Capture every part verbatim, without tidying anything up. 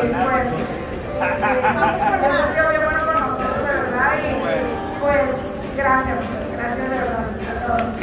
y pues ha sido bien bueno con nosotros, de verdad, y pues gracias, gracias de verdad a todos.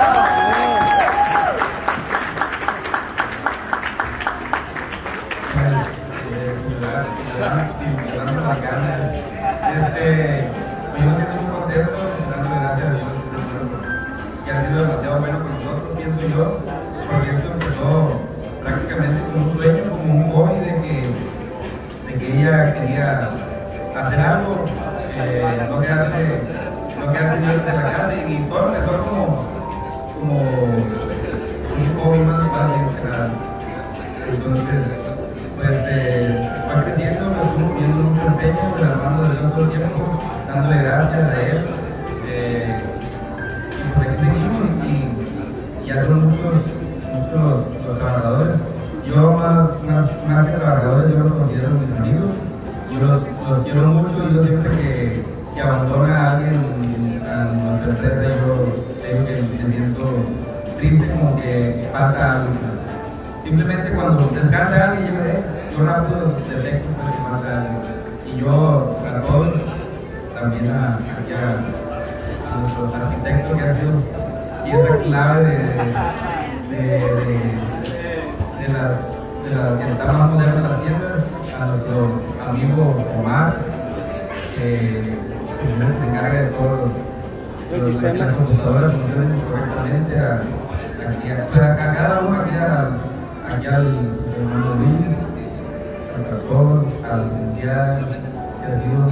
Pues, ciudad, ciudad, dando las ganas. Este, yo me siento muy contento, dándole gracias a Dios, que ha sido demasiado bueno con nosotros, pienso yo, porque esto empezó prácticamente como un sueño, como un hobby de que, de que ella quería hacer algo, eh, no quedarse, no quedarse yo desde la casa, y todo empezó como, como un hobby más padre. Entonces, pues eh, fue creciendo, me estuvo poniendo mucho empeño, de la mano de Dios todo el tiempo, dándole gracias a Él. Eh, y pues aquí seguimos, y, y ya son muchos, muchos los trabajadores. Yo más, más, más que trabajadores, yo los considero mis amigos. Yo los, los quiero mucho, y yo siempre que, que abandona a alguien a nuestra empresa, yo digo que me siento triste, como que falta algo. Simplemente cuando descansa alguien, yo, eh, yo rápido detecto que falta alguien. Y yo, a todos, también a, aquí a, a nuestro arquitecto que ha sido pieza clave de, de, de, de, de las de la que está más moderna de las tiendas, a nuestro amigo Omar, que, que se encarga de todo lo que las computadoras funcionen correctamente, a, a, a, a cada uno, aquí, a, aquí al hermano Luis, al pastor, al licenciado, que ha sido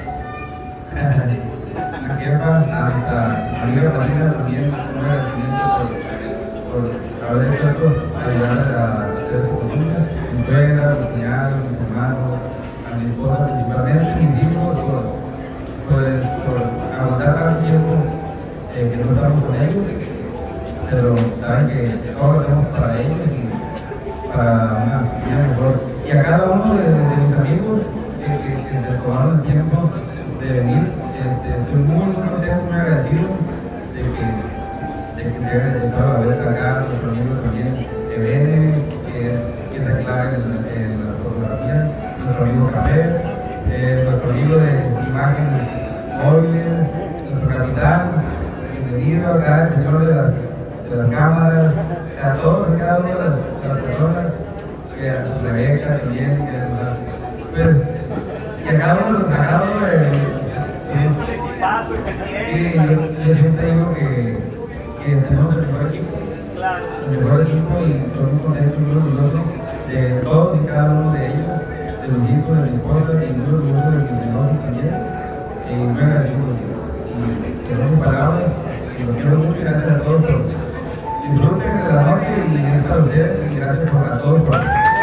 la jefa, a nuestra amiga Marina también, un agradecimiento por, por haber hecho esto, ayudarle a hacer esto posible. Mi suegra, mi cuñado, mis hermanos, a mi esposa principalmente, mis hijos, por, pues, por aguantar tanto tiempo eh, que no estamos con ellos, pero saben que todo lo hacemos para ellos y para una vida mejor. Y a cada uno de, de mis amigos que, que, que se tomaron el tiempo de venir, este, soy muy, muy contento, muy agradecido de que, de que se hayan echado la vuelta acá, nuestros amigos también, que viene, que es pieza clave en, en la fotografía, nuestro amigo Café, eh, nuestro amigo de imágenes móviles, nuestro capitán, bienvenido acá, el señor de las, de las cámaras, a todos y cada una de las, de las personas, que a Rebeca también, que pues, que a cada uno, a cada uno de, de sí, yo, yo siempre digo que, que tenemos el mejor equipo, el mejor equipo, y estoy muy contento y muy orgulloso de todos y cada uno de ellos, de mis hijos, de mi esposa, y muy orgulloso de mis negocios también, y muy agradecido a Dios. Y tengo mis palabras, y los quiero mucho, gracias a todos por disfruten de la noche, y es para ustedes, y gracias a todos por